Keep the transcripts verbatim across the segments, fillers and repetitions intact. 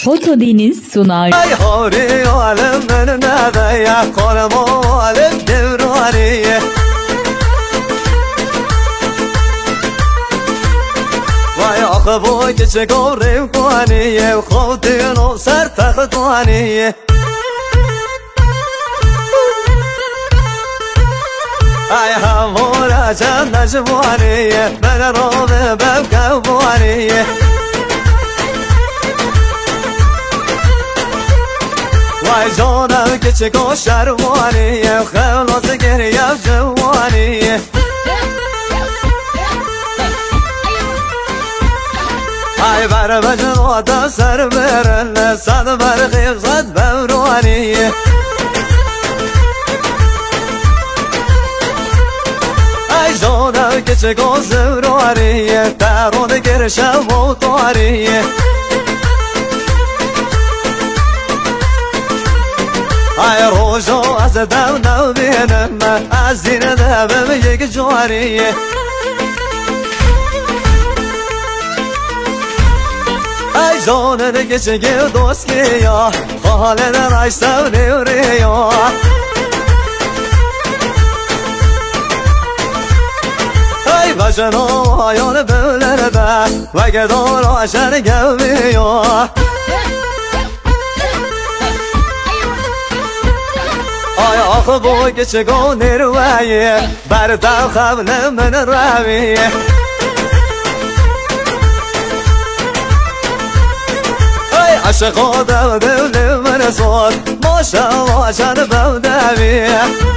Foto Deniz sunar. Ay hori alem ben nada ya kolmo alem devraniye. Vay akbu geçe gorem kuaniye khudin o ser tahtaniye. Ay hamura can najwaniye ben robe ben kavaniye. Vay canım geçik o şervaniye Xevlat geriye cevaniye Ay berbecin o da ser verenle Sad bergif zad bevraniye Ay canım geçik o zevraniye Terod girişe votaniye Ay روزو از دم نبینم از دین دبم یک جواریه ای جانه گچگی دوستیا حاله رایستم نیوریا ای بجنو آیان بولرده و گدار آشن گویا Ay akı boy geçe go nerveye Berdan xavne men raviye Ay aşık o da devli men sor Maşallah canı bevdeviye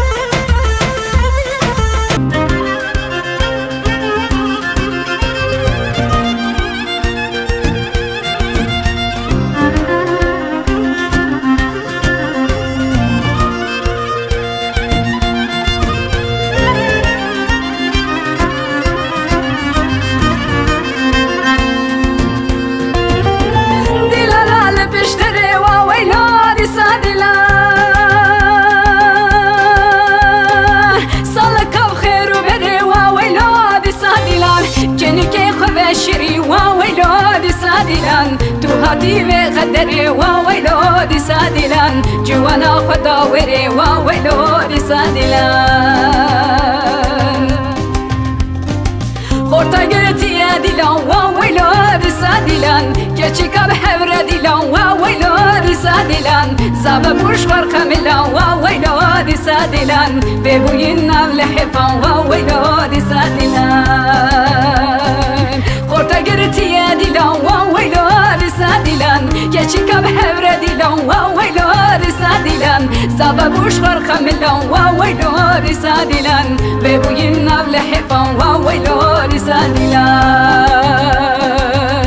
شری واویلودی سادیلان تو هاتی و قدری واویلودی سادیلان جوانا خدا وری واویلودی سادیلان خورتا گرتی دیلان واویلودی سادیلان کچی کب حور دیلان واویلودی سادیلان زاب برش خرخملان واویلودی سادیلان ببوین نول حفان واویلودی سادیلان خورتا گرتی دیلان واویلودی سادیلان کچی کب حور دیلان واویلودی سادیلان زاب برش خرخملان واویلودی سادیلان ببوین نول حفان واویلودی سادیلان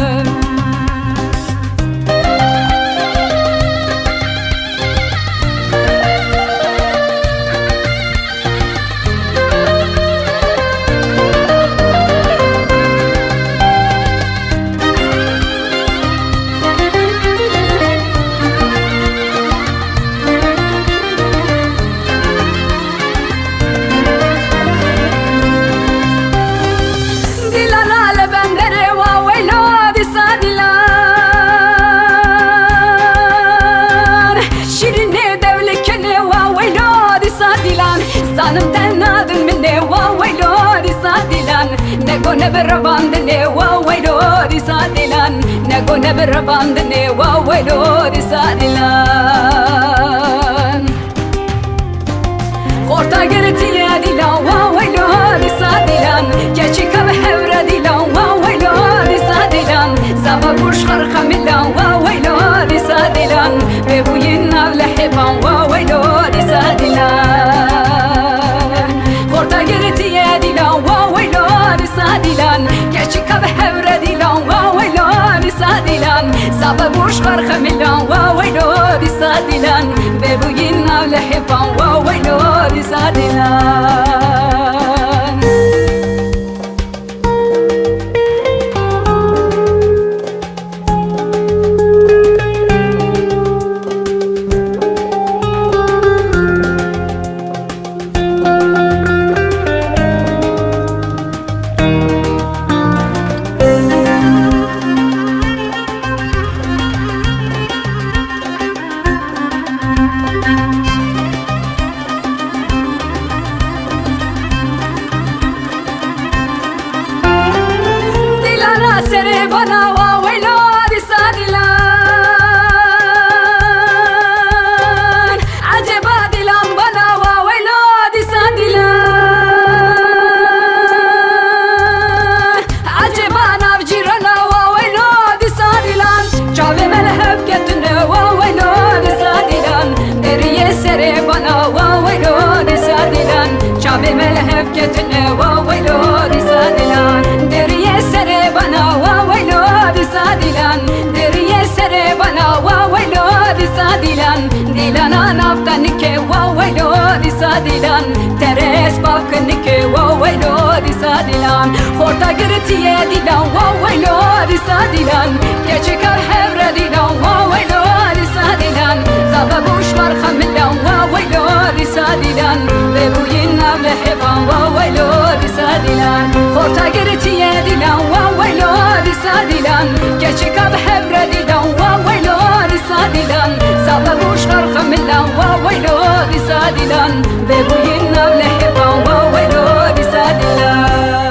Sanım tenadın minne wawaylodi sadilan Nego neberabandne wawaylodi sadilan Nego neberabandne wawaylodi sadilan Korta geretiye dilan wawaylodi sadilan Keçi kav hevre dilan wawaylodi sadilan Zaba burş kharkamilan wawaylodi sadilan Ve bu yin avle hiban wawaylodi sadilan Korta geretiye dilan wawaylodi sadilan Keçi kav hevre dilan wawaylodi sadilan Zaba burş kharkamilan wawaylodi sadilan Ve bu yin avle hiban wawaylodi sadilan bana wa waylo disadilan ajaba dilan bana wa waylo disadilan ajaba navjirana wa waylo disadilan chave melhef ketne wa waylo disadilan deriye sere bana wa waylo disadilan chave melhef ketne wa waylo disadilan deriye sere bana wa waylo disadilan deriye sere bana wa waylo disadilan dilana naftanike wa waylo disadilan teres baknike wa waylo disadilan horta girtiye dilan wa waylo disadilan geçikar hevre dilan wa waylo disadilan zababush var khamlan wa waylo disadilan ve bu yinam lehevan wa waylo disadilan horta girtiye dilan wa waylo disadilan geçikar hevre dilan wa waylo disadilan zababush var khamlan wa waylo disadilan ve bu yinam lehevan wa waylo disadilan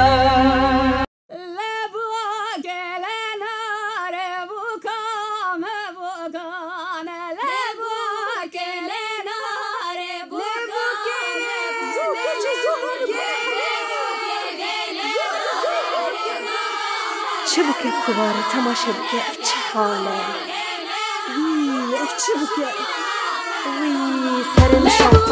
چه بوکه کوباره تماشا بوکه اف چه حاله وی اف چه بوکه وی سر نشاطا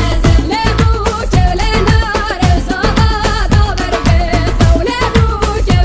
Lebu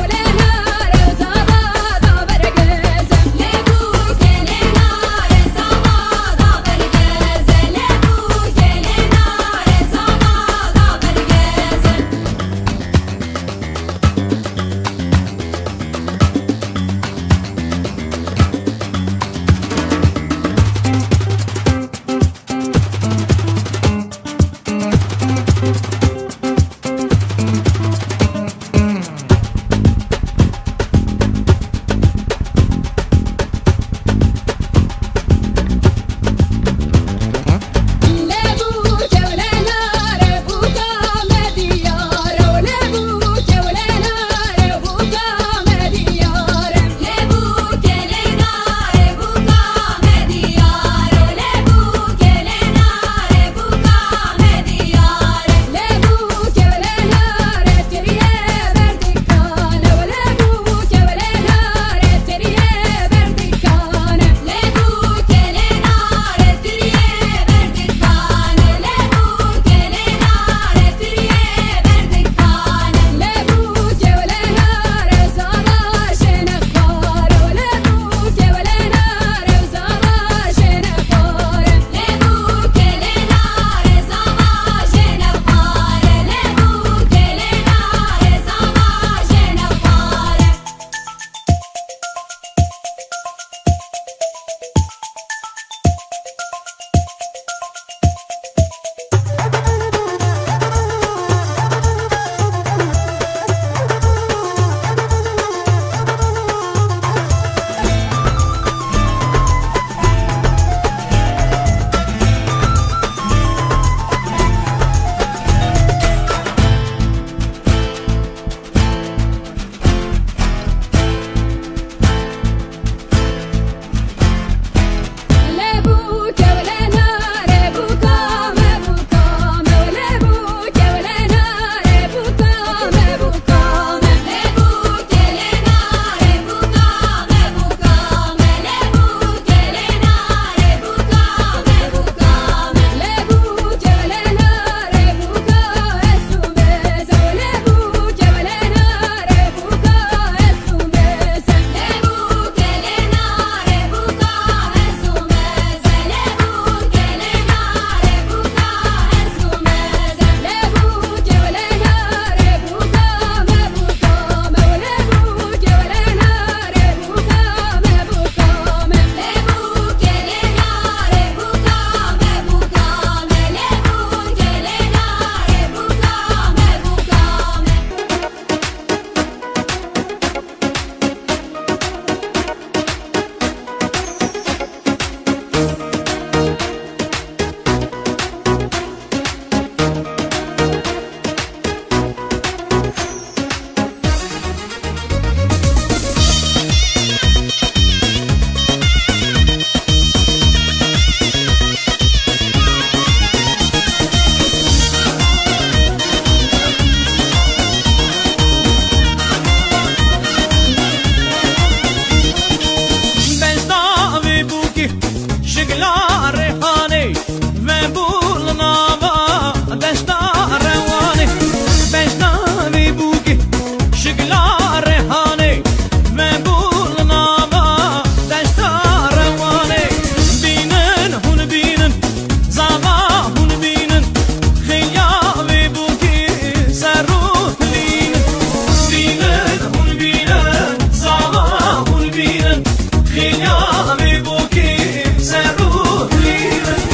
شگلا ریحانه و بول ناوا دشتا روانه بشناوی بوگی شگلا ریحانه و بول ناوا دشتا روانه بینن هون بینن زاوا هون بینن خیاوی بوگی سرو لینن بینن هون بینن زاوا هون بینن خیاوی بوگی سرو لینن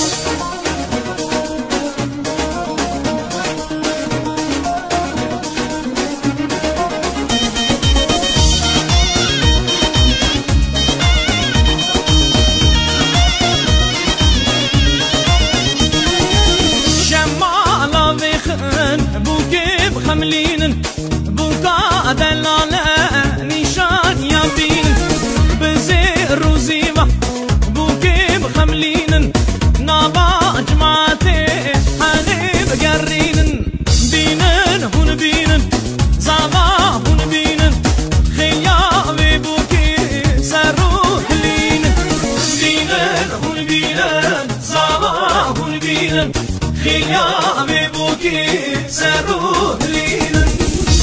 شمالا بخن بوكي بخملين بوكا دلالة نشان يابين بزير وزيبة بوكي بخملين نابا جماعتي حنيب قرين بينن هون بينن زابا هون بينن خيابي بوكي سروح لينن بينن هون بينن زابا هون بينن خيابي بوكي سروح لينن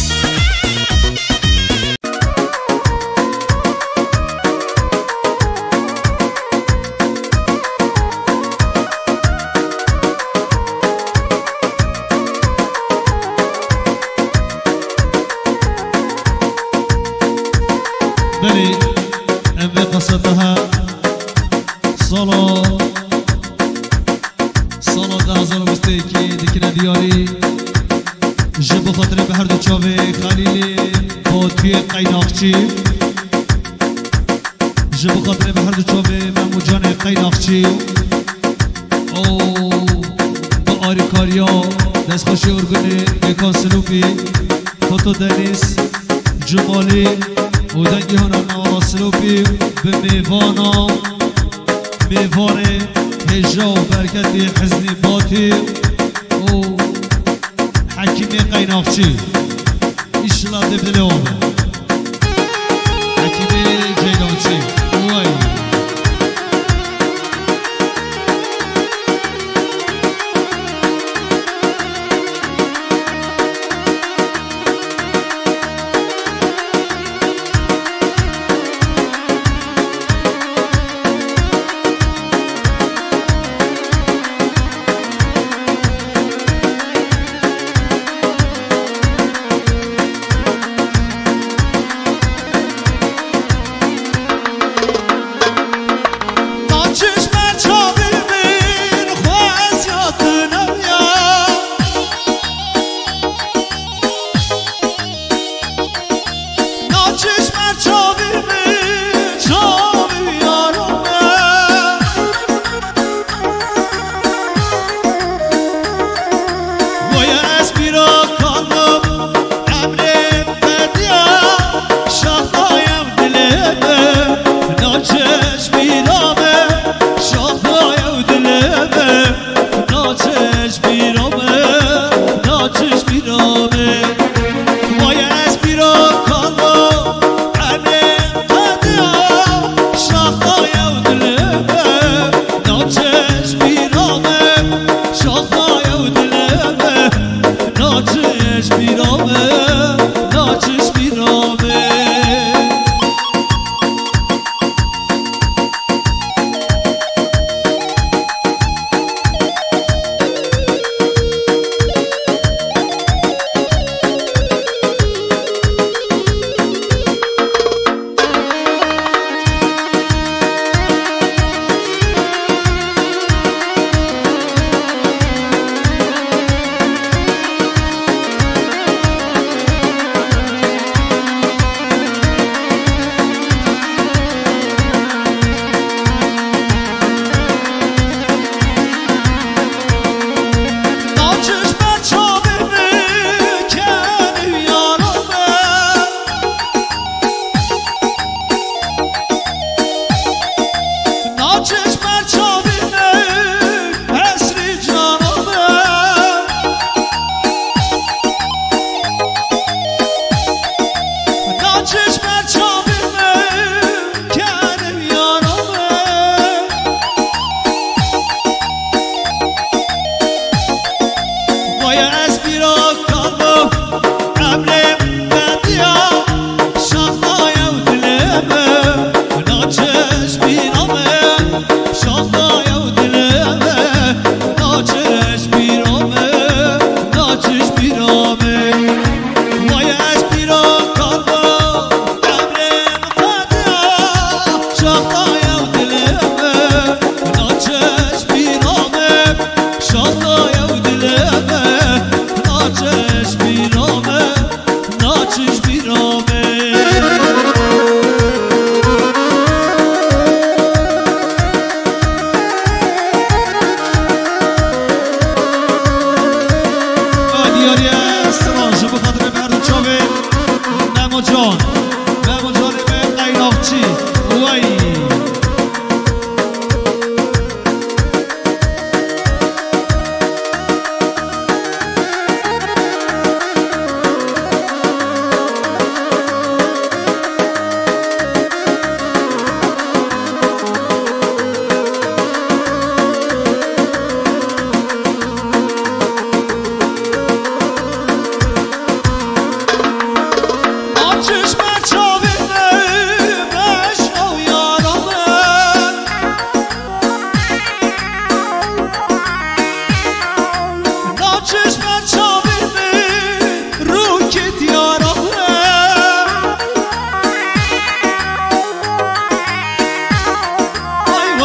بلي أمي قصتها صلاة صلاة ده هزار مستيكي ديكنا دياري جب خاطر بهر دو چاوه خليلي باتوی قيناقچي جب خاطر بهر دو چاوه ممو جان قيناقچي او با آریکاریا دست خوشی ارگونه بکان سلوفی خطو دنیس جمالی و دنگی هانا نوالا سلوفی به میوانا میوان هجا و برکتی حزنی باتی و حکیمی قیناقچی ایشلا دبدل آمه حکیمی جیلانچی وای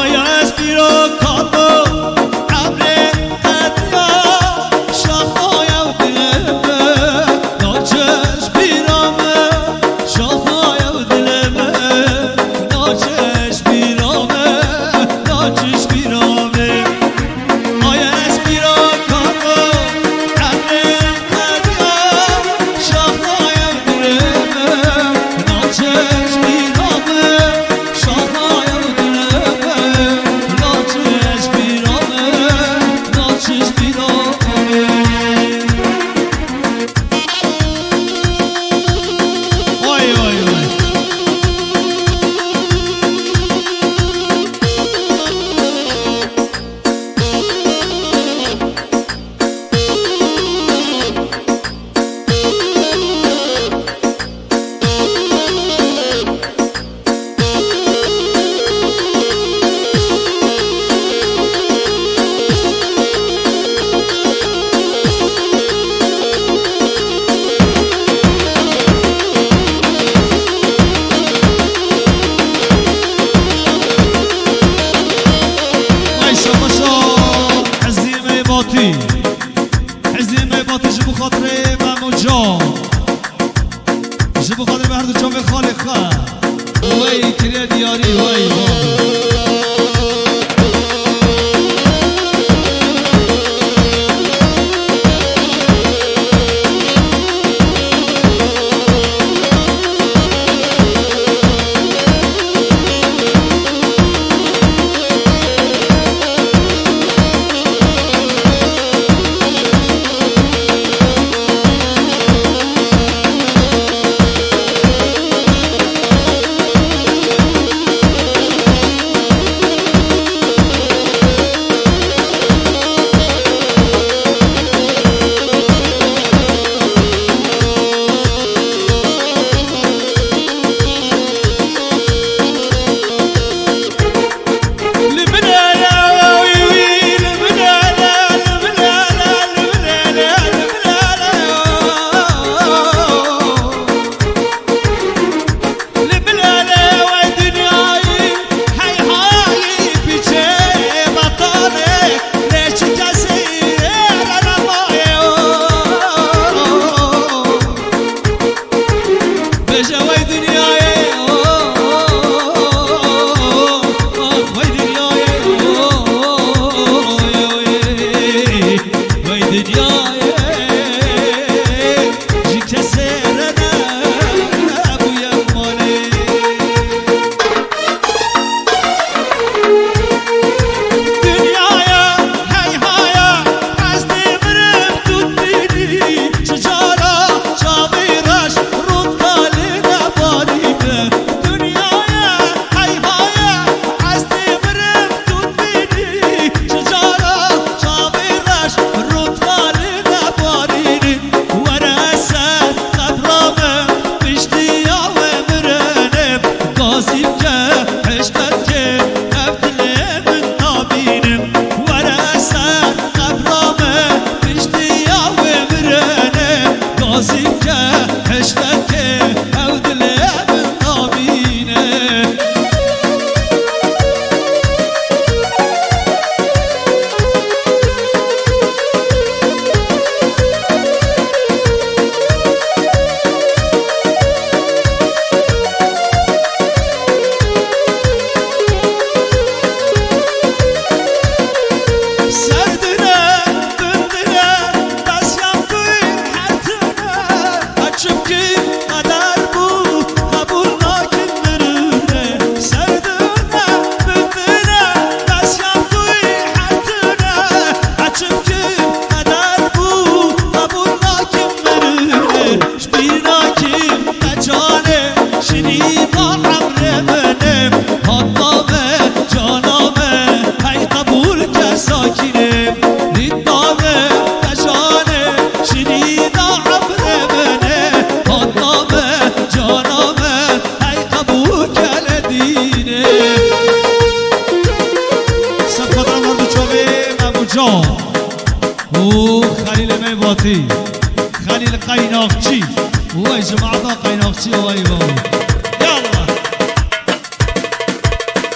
قيناقتي خليل قيناقتي هو جماعة قيناقتي هو يلا حكيم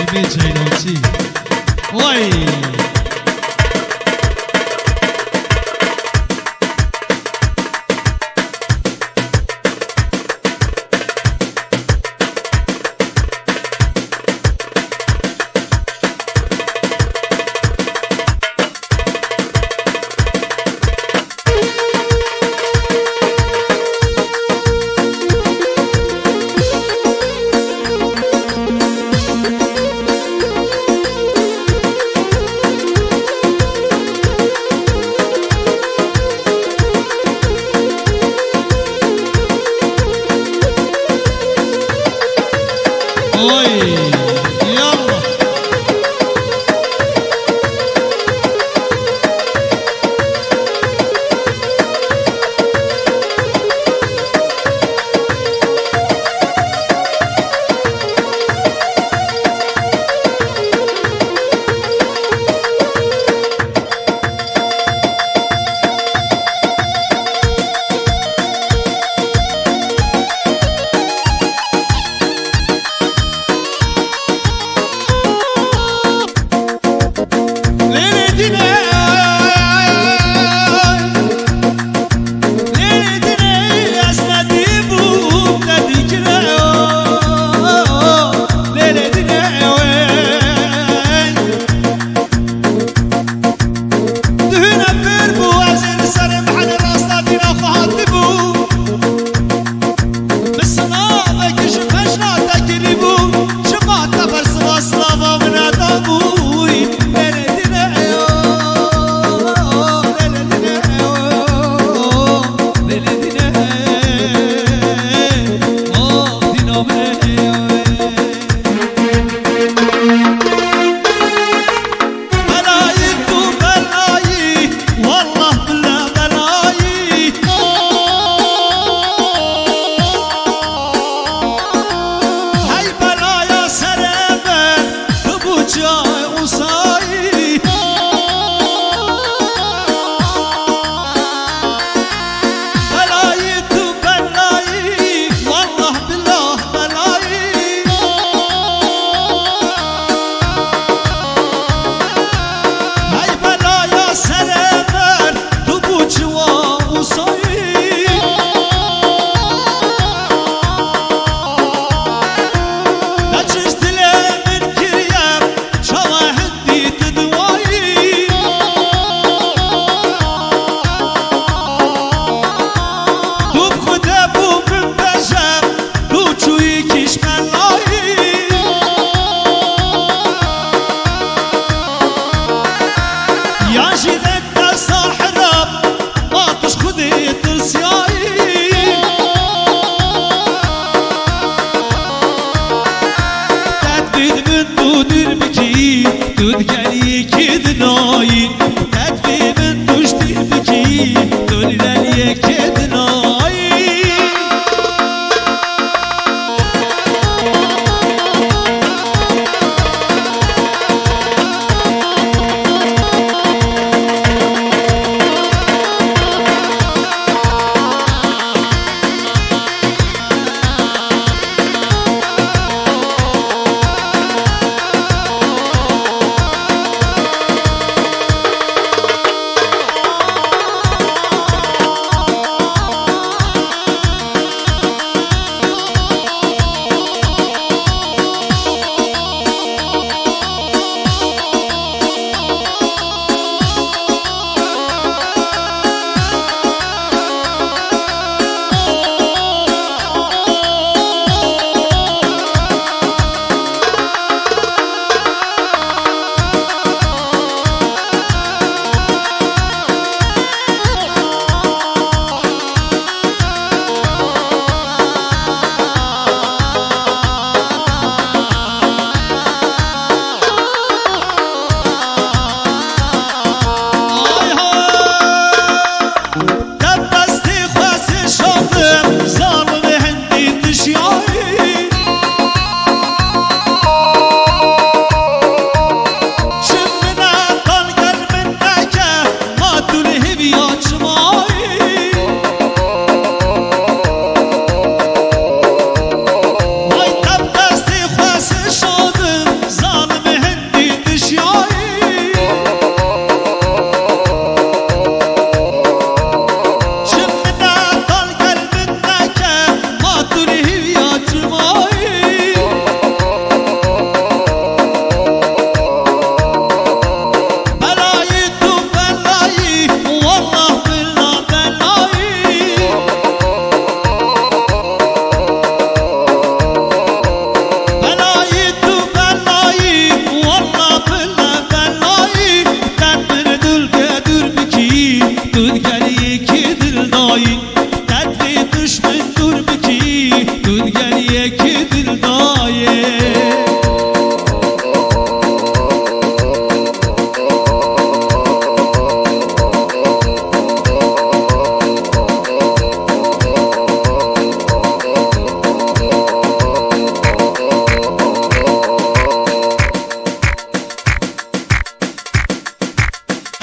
شبه جیلانچی وای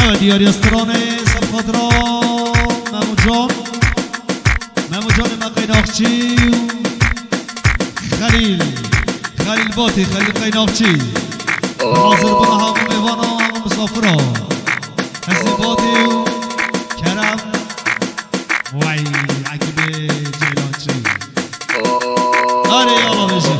نوع دیاری استرانه سب خاطرا ممو جان ممو جان مقیناقچی خلیل خلیل باتی خلیل قیناقچی حاضر بنا همو میوانا همو مسافرا حسی باتی و کرم وای عقب جیلانچی آره یالا بشی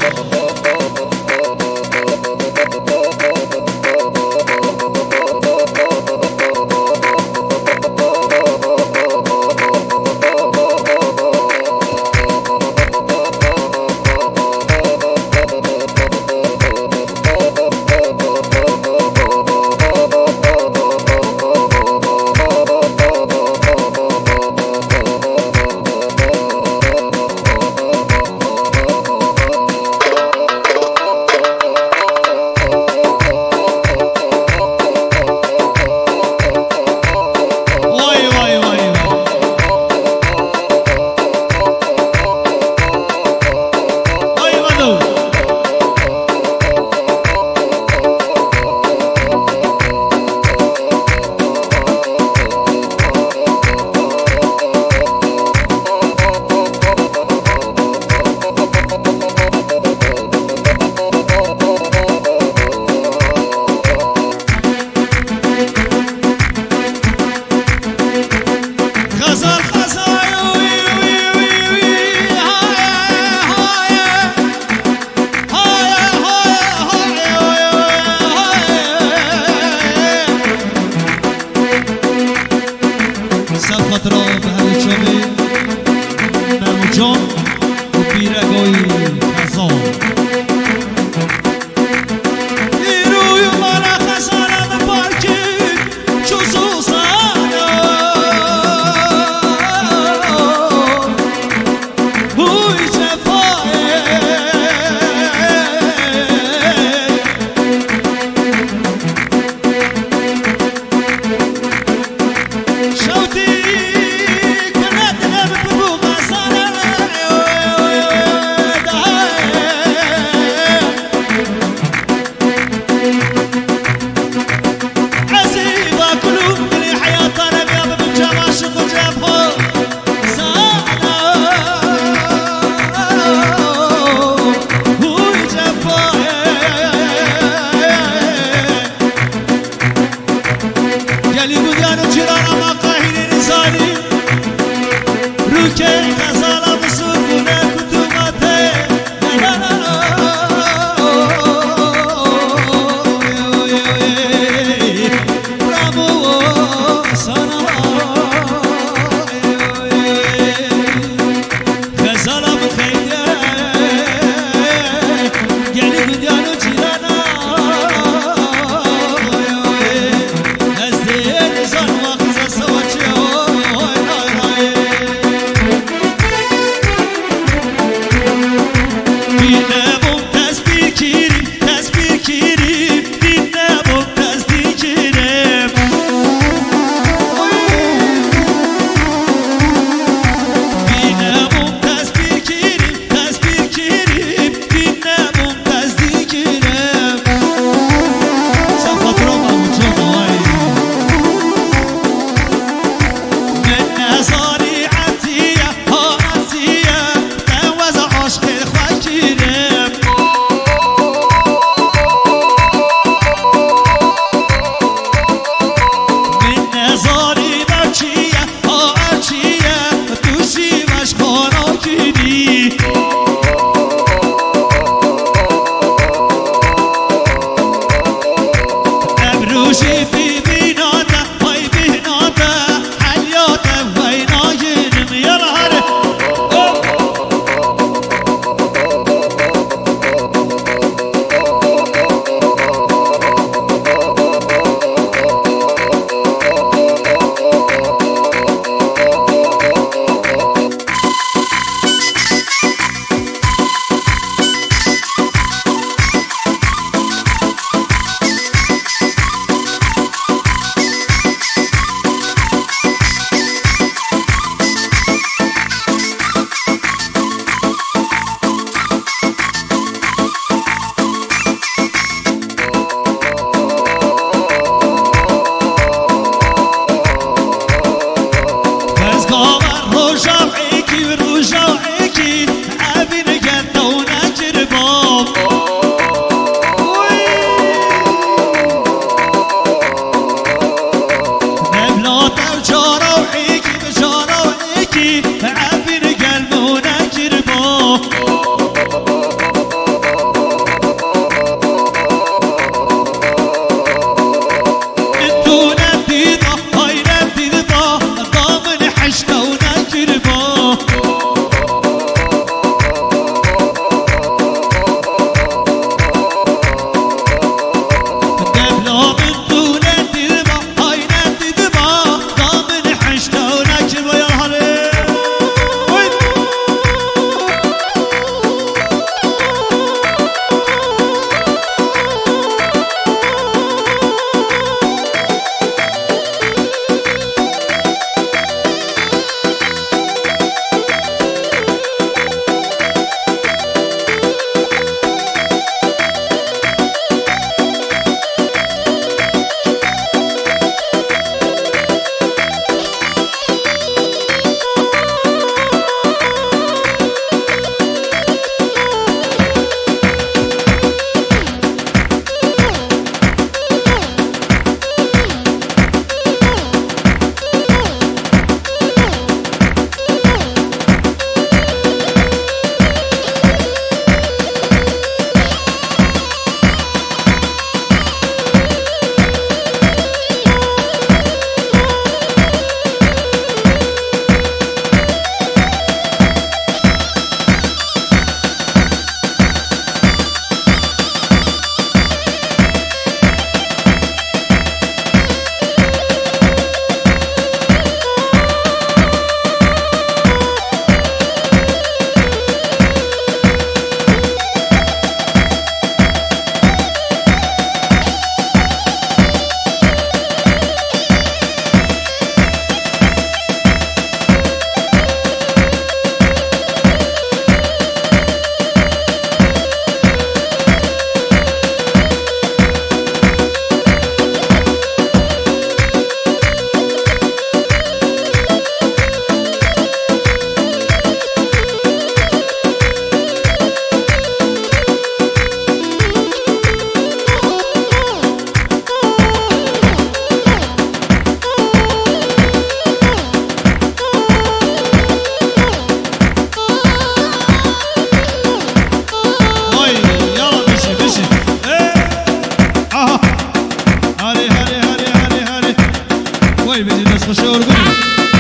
خوش ارگونی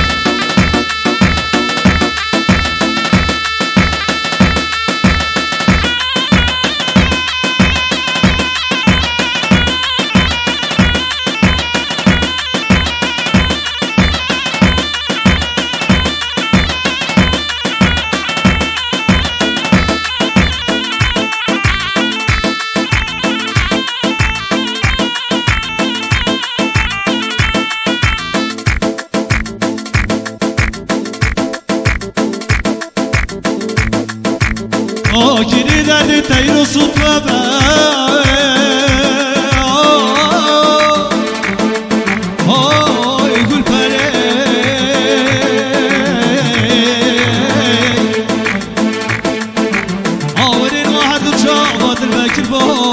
آگیری درد تیر و سوت و آی گل پره آورین و هر دو چا با دل بکر با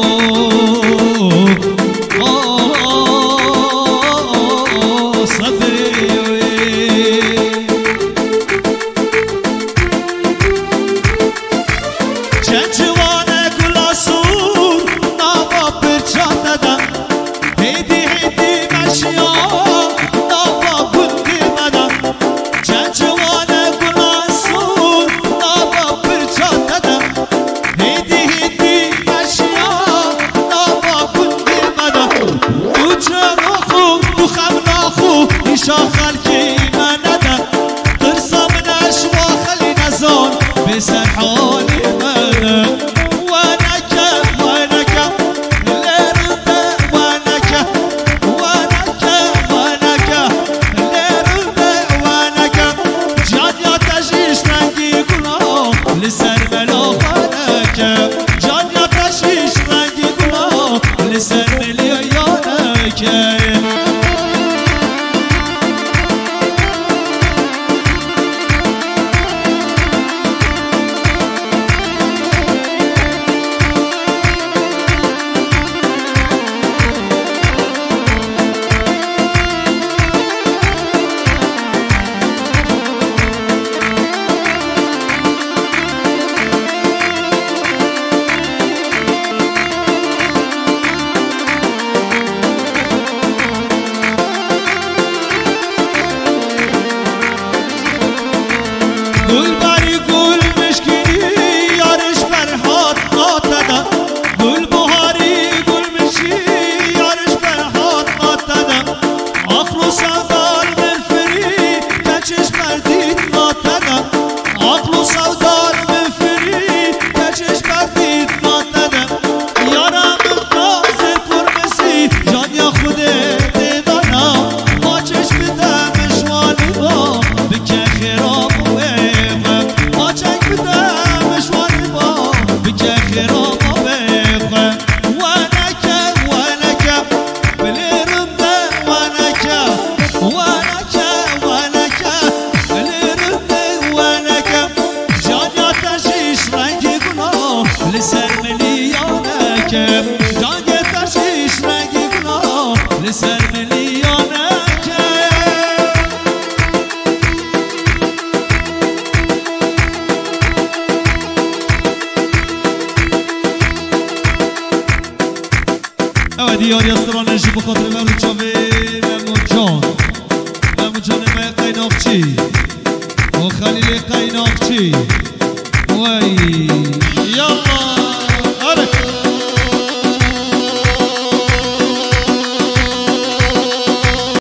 دیاری استرانشی بخاطر ممنون جاوه ممنون جان ممنون جان مای قیناقچی